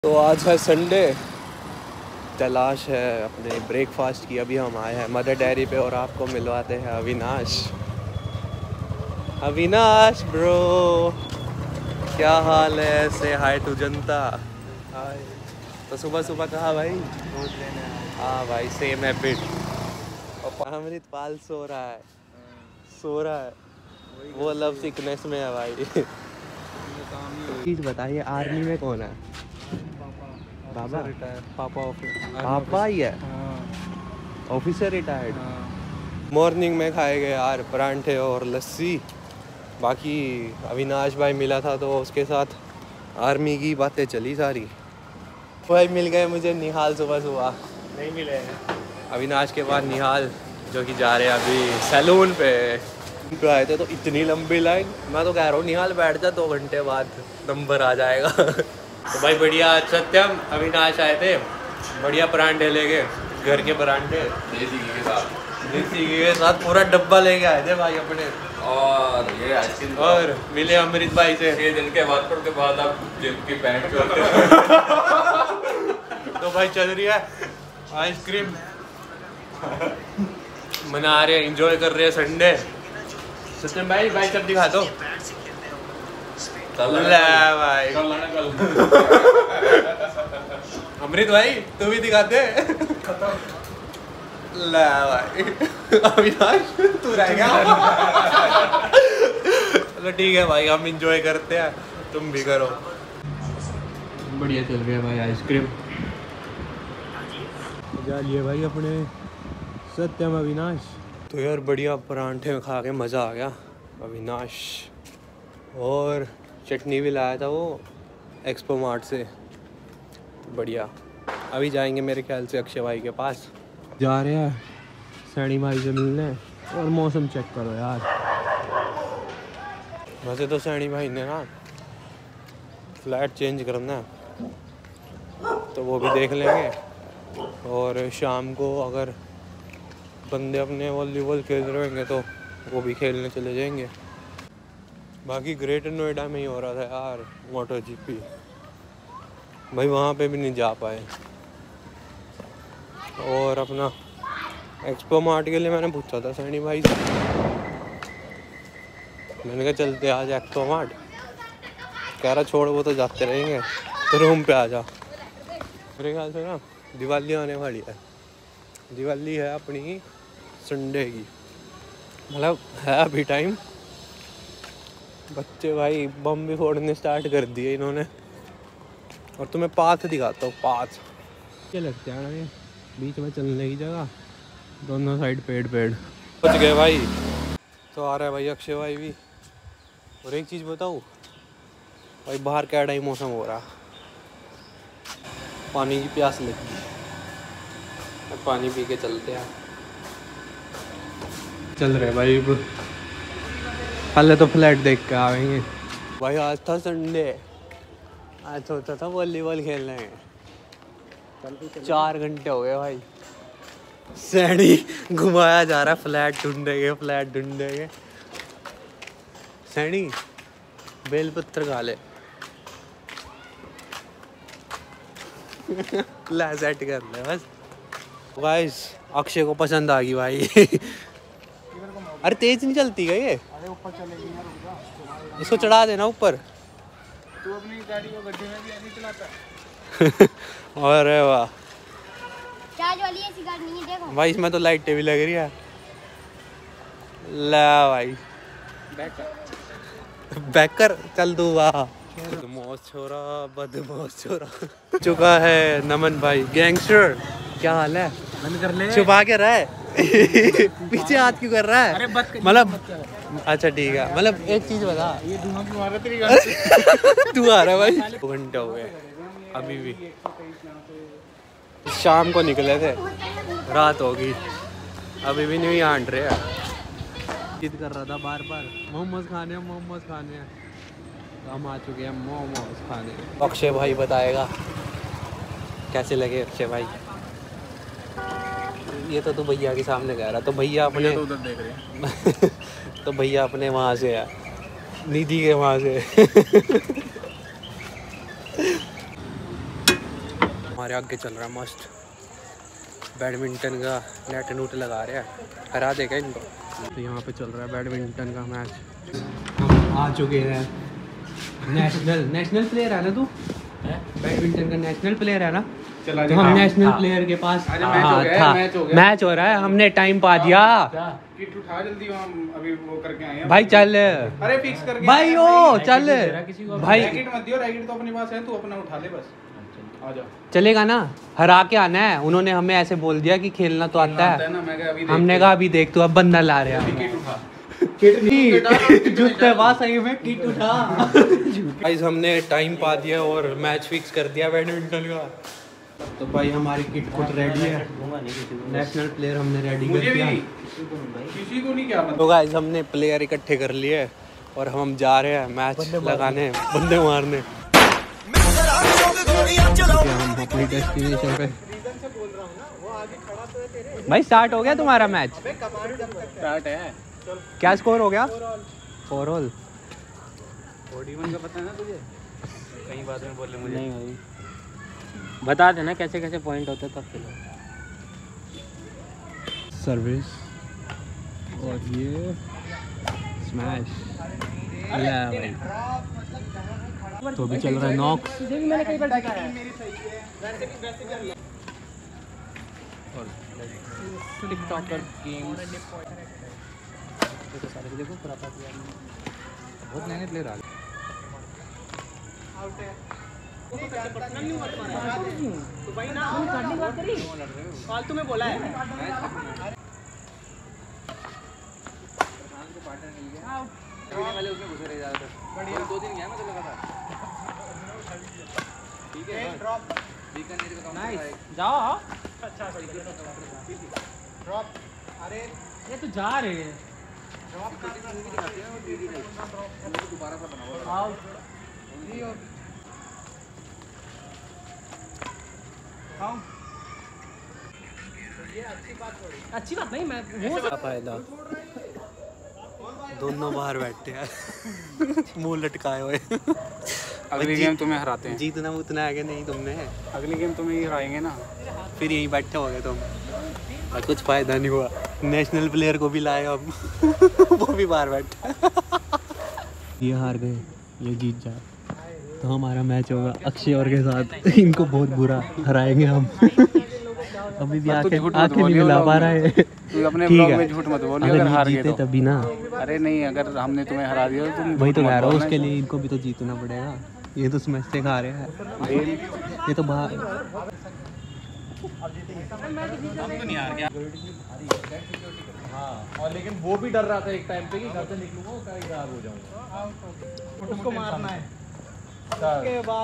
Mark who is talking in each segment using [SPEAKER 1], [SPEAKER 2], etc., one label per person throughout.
[SPEAKER 1] तो आज है संडे, तलाश है अपने ब्रेकफास्ट की। अभी हम आए हैं मदर डेयरी पे और आपको मिलवाते हैं अविनाश। अविनाश ब्रो, क्या हाल है? से हाय टू जनता। हाय। तो सुबह सुबह कहा भाई?
[SPEAKER 2] दूध लेने आए।
[SPEAKER 1] हाँ भाई, सेम हैबिट। और अमृतपाल सो रहा है, सो रहा है, वो लव सिकनेस में है भाई। चीज़ बताइए, आर्मी में कौन है? बाबा
[SPEAKER 2] रिटायर।
[SPEAKER 1] पापा पापा ही है, ऑफिसर रिटायर्ड। मॉर्निंग में खाए गए यार परांठे और लस्सी। बाकी अविनाश भाई मिला था तो उसके साथ आर्मी की बातें चली सारी। भाई मिल गए मुझे निहाल सुबह सुबह।
[SPEAKER 2] नहीं मिले हैं।
[SPEAKER 1] अविनाश के बाद निहाल जो कि जा रहे हैं अभी सैलून पे आए थे तो इतनी लंबी लाइन। मैं तो कह रहा हूँ निहाल बैठ जा, 2 घंटे बाद नंबर आ जाएगा। तो भाई बढ़िया, सत्यम अविनाश आए थे, बढ़िया परांठे लेके, घर के परांठे देसी घी के साथ पूरा डब्बा लेके आए थे भाई अपने।
[SPEAKER 3] और ये आइसक्रीम
[SPEAKER 1] और मिले अमृत भाई से
[SPEAKER 3] 6 दिन के बाद आप जिम की पैंट
[SPEAKER 1] तो भाई चल रही है आइसक्रीम, मना रहे, एंजॉय कर रहे हैं संडे। सत्यम भाई भाई सब दिखा दो। भाई अमृत भाई तू भी दिखाते। ला भाई अविनाश तू रह गया। चलो ठीक है भाई, हम एंजॉय करते हैं, तुम भी करो। बढ़िया चल रही है भाई आइसक्रीम। जा लिए भाई अपने सत्यम अविनाश। तो यार बढ़िया परांठे खा के मज़ा आ गया। अविनाश और चटनी भी लाया था वो एक्सपो मार्ट से, बढ़िया। अभी जाएंगे मेरे ख्याल से अक्षय भाई के पास, जा रहे हैं सैनी भाई से मिलने। और मौसम चेक करो यार, वैसे तो सैनी भाई ने ना फ्लैट चेंज करना है तो वो भी देख लेंगे। और शाम को अगर बंदे अपने वॉलीबॉल खेल रहे होंगे तो वो भी खेलने चले जाएंगे। बाकी ग्रेटर नोएडा में ही हो रहा था यार मोटर जीपी, भाई वहाँ पे भी नहीं जा पाए। और अपना एक्सपो मार्ट के लिए मैंने पूछा था सैनी भाई से, मैंने कहा चलते आज एक्सपो मार्ट। कह रहा छोड़ वो तो जाते रहेंगे, तो रूम पे आ जा। मेरे ख्याल से ना दिवाली आने वाली है, दिवाली है अपनी संडे की, मतलब है अभी टाइम। बच्चे भाई बम भी फोड़ने स्टार्ट कर दिए इन्होंने। और तुम्हें पाथ दिखाता हूँ, पाथ क्या लगता है ना, बीच में चलने की जगह, दोनों साइड पेड़ पेड़। पहुँच गए भाई, तो आ रहा है भाई अक्षय भाई भी। और एक चीज़ बताऊँ भाई, बाहर क्या टाइम मौसम हो रहा, पानी की प्यास लगी, पानी पी के चलते हैं। चल रहे भाई, पहले तो फ्लैट देख के आएंगे भाई। आज था संडे, आज सोचा था वॉलीबॉल खेलने में, 4 घंटे हो गए भाई। सैनी घुमाया जा रहा है, फ्लैट ढूंढेंगे, फ्लैट ढूंढेंगे। सैनी बेलपत्र खा ले। ला सेट कर ले बस। गाइस अक्षय को पसंद आ गई भाई। अरे तेज नहीं चलती क्या ये?
[SPEAKER 2] अरे ऊपर चलेगी यार, रुक जा।
[SPEAKER 1] इसको चढ़ा देना ऊपर।
[SPEAKER 2] तू अपनी गाड़ी को गड्ढे में भी नहीं चलाता।
[SPEAKER 1] अरे वाह,
[SPEAKER 4] चार्ज वाली ऐसी गाड़ी नहीं है, देखो
[SPEAKER 1] भाई इसमें तो लाइटें भी लग रही है। ला भाई बैक कर, चल तू वाह। बदमाश छोरा, बदमाश छोरा। चुका है नमन भाई, गैंगस्टर। क्या हाल है?
[SPEAKER 2] बंद कर ले।
[SPEAKER 1] छुपा के रहा है। पीछे हाथ क्यों कर रहा है? मतलब अच्छा ठीक है, मतलब एक चीज बता,
[SPEAKER 2] ये धुआं क्यों आ रहा तेरी गाड़ी से?
[SPEAKER 1] तू आ रहा है भाई। 2 घंटे हो गए अभी भी, शाम को निकले थे, रात होगी, अभी भी नहीं आंट रहे हैं। जिद कर रहा था बार बार मोमोज खाने हैं, मोमोज खाने हैं, तो हम आ चुके हैं मोमोज खाने। अक्षय भाई बताएगा कैसे लगे अक्षय भाई। ये तो तू भैया के सामने कह रहा, तो भैया अपने
[SPEAKER 2] तो उधर देख रहे हैं।
[SPEAKER 1] तो भैया अपने वहाँ से है, निधि के वहाँ से। हमारे आगे चल रहा है मस्त बैडमिंटन का नेट नूट लगा रहे हैं, हरा देगा इनको। तो यहाँ पे चल रहा है बैडमिंटन का मैच। हम आ चुके हैं, नेशनल प्लेयर है ना तू? बैडमिंटन का नेशनल प्लेयर है ना? तो हम नेशनल प्लेयर के पास मैच हो रहा है, हमने टाइम पा दिया।
[SPEAKER 2] किट उठा जल्दी, हम अभी वो करके आए हैं
[SPEAKER 1] भाई चल,
[SPEAKER 2] अरे फिक्स करके
[SPEAKER 1] भाई ओ चल भाई,
[SPEAKER 2] रैकेट मत दियो, रैकेट तो अपने पास है, तू अपना उठा ले बस, आ जा।
[SPEAKER 1] चलेगा ना? हरा के आना है। उन्होंने हमें ऐसे बोल दिया कि खेलना तो आता है, हमने कहा अभी देख तू, अब बंदा ला रहे हैं।
[SPEAKER 2] किट उठा,
[SPEAKER 1] जूते पास सही में किट उठा। गाइस हमने टाइम पा दिया और मैच फिक्स कर दिया बैडमिंटन का। तो भाई हमारी किट कुट रेडी है, नेशनल प्लेयर हमने रेडी कर दिया।
[SPEAKER 2] किसी को नहीं क्या
[SPEAKER 1] तो गाइस हमने प्लेयर इकट्ठे कर लिए और हम जा रहे हैं मैच लगाने, बंदे मारने। हम अपनी डेस्टिनेशन पे। भाई स्टार्ट हो गया तुम्हारा मैच?
[SPEAKER 2] स्टार्ट है।
[SPEAKER 1] क्या स्कोर हो गया? 4-all।
[SPEAKER 2] का पता है ना तुझे? कहीं बाद में बोले मुझे।
[SPEAKER 5] नहीं भाई, बता देना कैसे कैसे पॉइंट होते तब खेलो।
[SPEAKER 1] सर्विस और ये स्मैश। भाई तो अभी चल रहा है नॉक्स।
[SPEAKER 5] मैंने कई बार देखा है। टिकटॉकर गेम्स देखो,
[SPEAKER 2] बहुत नए प्लेयर आ गए।
[SPEAKER 5] तो भाई ना फालतू में बोला है।
[SPEAKER 2] वाले उसमें घुसे रहे ज्यादातर। बढ़िया, 2 दिन गया मैं तो लगातार। ठीक है, ड्रॉप बीकानेर का काउंटर है।
[SPEAKER 5] जाओ।
[SPEAKER 2] अच्छा ड्रॉप। अरे
[SPEAKER 5] ये तो जा रहे हैं।
[SPEAKER 2] ड्रॉप का मूवी दिखाते हैं और डीडी नहीं, दोबारा सा बना हुआ।
[SPEAKER 5] आओ
[SPEAKER 2] ये
[SPEAKER 5] अच्छी बात नहीं, मैं
[SPEAKER 1] क्या फायदा, दोनों बाहर बैठे हैं मुंह लटकाए हुए।
[SPEAKER 2] अगली गेम तुम्हें हराते हैं।
[SPEAKER 1] जीतना उतना है कि नहीं तुमने?
[SPEAKER 2] अगली गेम तुम्हें ही हराएंगे ना।
[SPEAKER 1] फिर यहीं बैठे हो गए तुम और कुछ फायदा नहीं हुआ। नेशनल प्लेयर को भी लाए अब वो भी बाहर बैठे। ये हार गए, ये जीत जाए तो हमारा मैच होगा अक्षय और के साथ। इनको बहुत बुरा हराएंगे हम। अभी भी आके नहीं मिला पा रहा है।
[SPEAKER 2] तू अपने ब्लॉग में झूठ मत बोल, अगर हार गए तो।
[SPEAKER 1] तभी ना।
[SPEAKER 2] अरे नहीं, अगर हमने तुम्हें हरा दिया तो तुम
[SPEAKER 1] वही तो कह रहा हूँ, उसके लिए इनको भी तो जीतना पड़ेगा। ये तो स्मैश से खा रहे हैं, ये तो बाहर।
[SPEAKER 2] हम तो नहीं हार गया।
[SPEAKER 5] हाँ, और लेकिन वो भी डर रहा था एक टाइम पे कि घर से निकलूंगा और कहीं गायब हो जाऊंगा। उसको मारना है। उसके बाद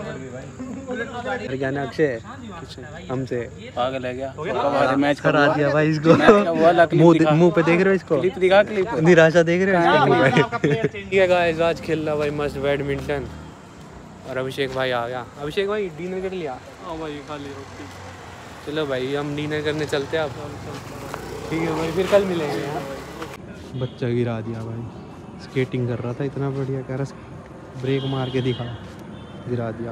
[SPEAKER 1] क्या नाम अक्षय हमसे
[SPEAKER 2] पागल है क्या?
[SPEAKER 1] मैच करा दिया भाई इसको। मुंह पे देख रहे हो इसको?
[SPEAKER 2] क्लिप दिखा, क्लिप
[SPEAKER 1] निराशा देख रहे हो? ठीक है गाइस, आज खेल रहा भाई मस्त बैडमिंटन और अभिषेक भाई आ गया। अभिषेक भाई डिनर कर लिया?
[SPEAKER 2] हाँ भाई, खा ली रोटी।
[SPEAKER 1] चलो भाई हम डिनर करने चलते हैं अब। ठीक है भाई, फिर कल मिलेंगे यार। बच्चा गिरा दिया भाई, स्केटिंग कर रहा था इतना बढ़िया, कह रहा ब्रेक मार के दिखा, गिरा दिया।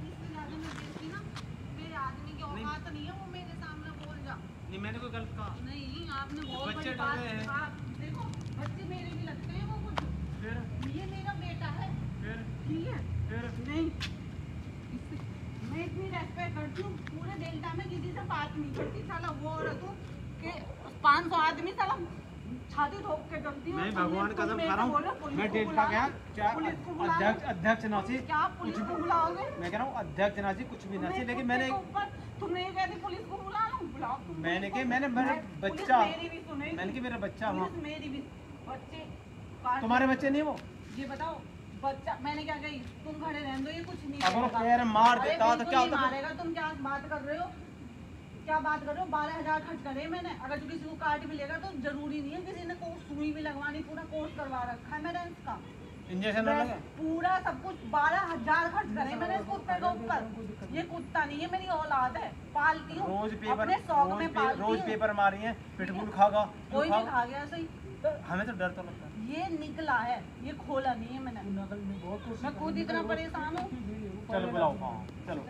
[SPEAKER 5] मैंने कोई गलत कहा
[SPEAKER 4] नहीं, आपने बहुत बड़ी बात। देखो बच्चे मेरे भी लगते हैं, वो कुछ ये मेरा बेटा है, ठीक है? नहीं, मैं इतनी रेस्पेक्ट करती हूँ, पूरे डेल्टा में किसी से बात नहीं करती। साला वो औरत हूँ कि 500 आदमी साला छाती ठोक के चलती हूँ।
[SPEAKER 5] नहीं, भगवान कसम खा रहा हूँ, मैं डेल्टा गया क्या अध्यक्ष नासी
[SPEAKER 4] क्या पुलिस को बुलाओगे?
[SPEAKER 5] मैं कह रहा हूँ अध्यक्ष नासी कुछ भी नासी, लेकिन मैंने
[SPEAKER 4] तुमने ये कहती पुलिस को बुला लो, बुलाओ।
[SPEAKER 5] मैंने कि मैंने बच्चा,
[SPEAKER 4] मेरी भी सुनेगी।
[SPEAKER 5] मैंने कि मेरा बच्चा हुआ।
[SPEAKER 4] पुलिस मेरी भी बच्चे,
[SPEAKER 5] तुम्हारे बच्चे नहीं वो?
[SPEAKER 4] ये बताओ बच्चा, मैंने क्या कही? तुम खड़े रहने दो, ये कुछ नहीं
[SPEAKER 5] अगर वो
[SPEAKER 4] करेगा।
[SPEAKER 5] पैर मार
[SPEAKER 4] अरे
[SPEAKER 5] देता तो
[SPEAKER 4] बिल्कुल
[SPEAKER 5] क्या
[SPEAKER 4] नहीं
[SPEAKER 5] होता?
[SPEAKER 4] मारेगा। तुम क्या बात कर रहे हो? क्या बात कर रहे हो? 12,000 खर्च करे मैंने। अगर किसी को कार्ड मिलेगा तो जरूरी नहीं है, किसी ने सुई भी लगवानी, पूरा कोर्स करवा रखा है मैंने इसका,
[SPEAKER 5] इंजेक्शन न लगे?
[SPEAKER 4] पूरा सब कुछ। 12,000 खर्च करे मैंने इस कुत्ते के ऊपर। ये कुत्ता नहीं है, मेरी औलाद है, पालती हूँ
[SPEAKER 5] रोज पेपर,
[SPEAKER 4] अपने शौक में पालती
[SPEAKER 5] रोज
[SPEAKER 4] हूँ।
[SPEAKER 5] पेपर मारी है, पिटबुल खागा,
[SPEAKER 4] कोई नहीं खा गया सही।
[SPEAKER 5] हमें तो डर तो लगता है।
[SPEAKER 4] ये निकला है, ये खोला नहीं है मैंने। मैं खुद इतना परेशान हूँ।
[SPEAKER 5] चलो बुलाओ, हाँ चलो।